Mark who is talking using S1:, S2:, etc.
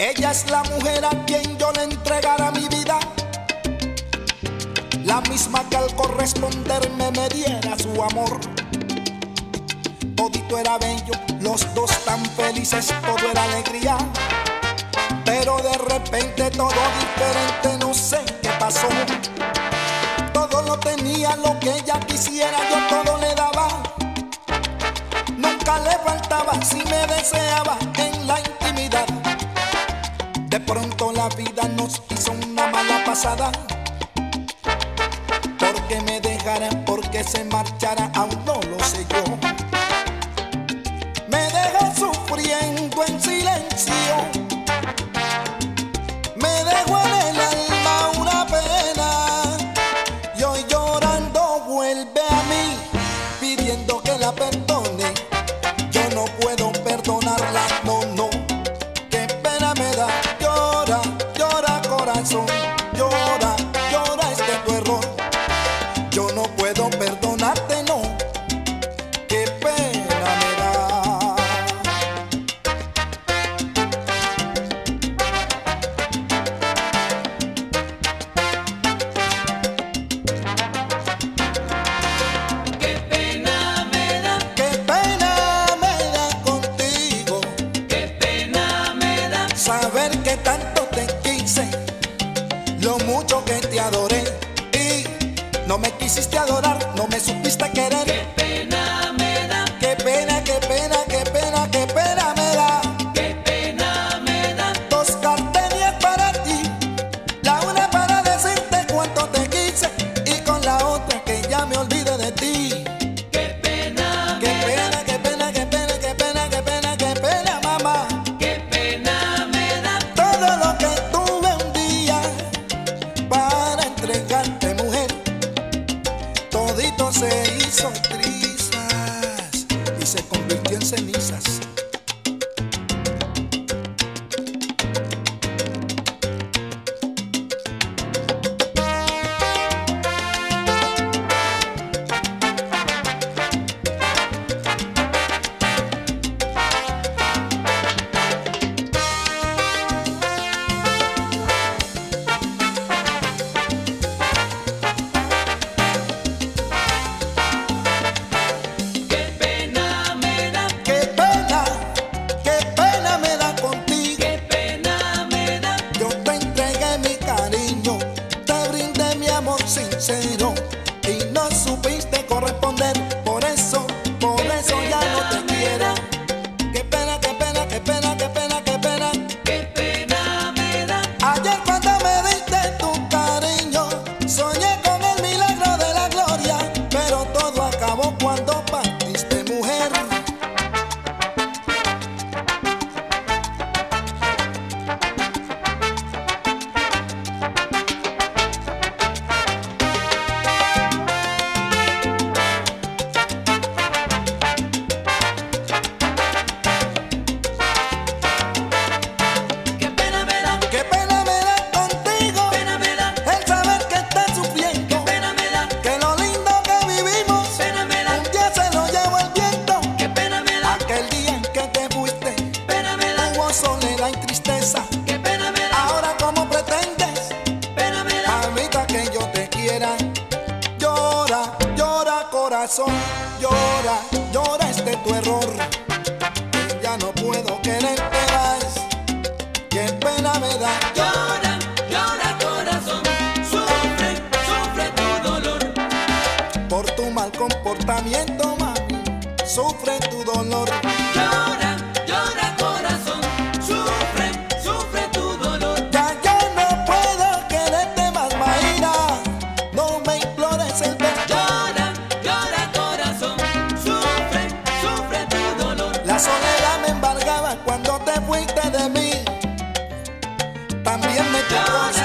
S1: Ella es la mujer a quien yo le entregara mi vida, la misma que al corresponderme me diera su amor. Todito era bello, los dos tan felices, todo era alegría. Pero de repente todo diferente, no sé qué pasó. Todo lo tenía, lo que ella quisiera, yo todo le daba. Nunca le faltaba si me deseaba en la intimidad. De pronto la vida nos hizo una mala pasada. Porque me dejara, porque se marchara, aún no lo sé yo. Me dejó sufriendo en silencio, me dejó en el alma una pena, y hoy llorando vuelve a mí, pidiendo que la perdone. Yo no puedo perdonarla, no, no, qué pena me da. Llora, llora corazón, llora, llora este tu error. Yo no puedo perdonarte, no, qué pena me da.
S2: Qué pena me da,
S1: Qué pena me da contigo,
S2: qué pena me da.
S1: saber que tanto te quise, lo mucho que te adoré, y no me quisiste adorar, no me supiste querer.
S2: Qué pena me da,
S1: Qué pena, qué pena, qué pena, qué pena me da.
S2: qué pena me da.
S1: Dos gardenias para ti, la una para decirte cuánto te quise, y con la otra que ya me olvide de ti.
S2: Qué pena
S1: Qué
S2: me da,
S1: pena, qué pena, qué pena, qué pena, qué pena, qué pena, mamá.
S2: qué pena me da.
S1: Todo lo que tuve un día para entregarte, mujer, todito se hizo trizas y se convirtió en cenizas.
S2: Qué pena me da,
S1: Qué pena me da contigo.
S2: qué pena me da.
S1: Yo te entregué mi cariño, te brindé mi amor sincero, y no supiste corresponder. Por eso ya no te quiero. Qué pena, qué pena, qué pena, qué pena, qué pena.
S2: Qué pena me da,
S1: Ayer cuando me diste tu cariño, soñé con el milagro de la gloria, pero todo acabó cuando partiste, mujer.
S2: qué pena me da,
S1: Qué pena me da contigo,
S2: pena me da,
S1: el saber que estás sufriendo,
S2: pena me da,
S1: que lo lindo que vivimos
S2: pena me da,
S1: un día se lo llevó el viento.
S2: qué pena me da,
S1: Aquel día en que te fuiste
S2: pena me da,
S1: hubo soledad y tristeza.
S2: qué pena me da,
S1: Ahora cómo pretendes,
S2: pena me da.
S1: mamita, que yo te quiera. Llora, llora corazón, llora, llora este tu error. Ya no puedo quererte más, qué pena me da.
S2: Llora, llora corazón, sufre, sufre tu dolor.
S1: Por tu mal comportamiento, mami, sufre tu dolor.
S2: Llora, llora corazón, sufre, sufre tu dolor.
S1: Ya yo no puedo quererte más, Mayra, no me implores el perdón.
S2: Llora, llora corazón, sufre, sufre tu dolor.
S1: La soledad me embargaba cuando te fuiste de mí, también me tocó